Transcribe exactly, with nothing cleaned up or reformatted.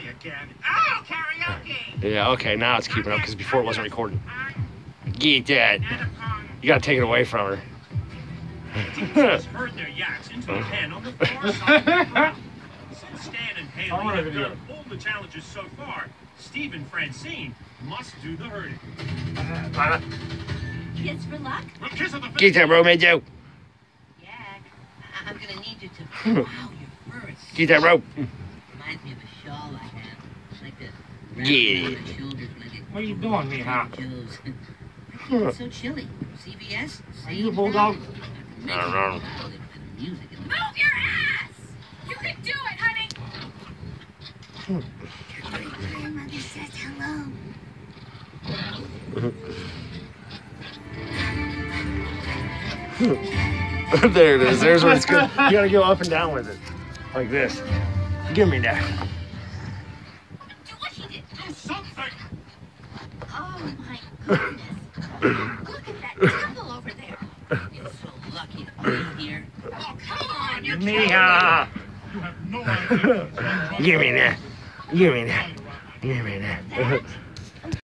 you, Gavin. Oh, karaoke! Yeah, okay, now it's keeping up because before it wasn't recording. Get that. You gotta take it away from her. Teachers herd their yaks into a pen on the far side of the ground. Since Stan and Haley have done all the challenges so far, Steve and Francine must do the herding. Kiss for luck? Well, kiss of the Get that, bro, made you. Yak, I- I'm gonna need you to. Wow, your fur is Get that, bro. reminds me of a shawl I have. Like this. Yeah. What are you doing, mija? It's so chilly. C B S? Are you a bulldog? I don't know. Move your ass! You can do it, honey! Grandmother says hello. There it is. There's where it's good. You gotta go up and down with it. Like this. Give me that. Do what he did. Do something! Oh my goodness. Look at that temple over there. You're so lucky to be here. Oh, come on, you Mija! You have no idea. Give me that. Give me that. Give me that.